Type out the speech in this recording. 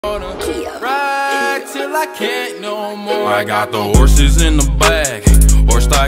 Ride till I can't no more. I got the horses in the back,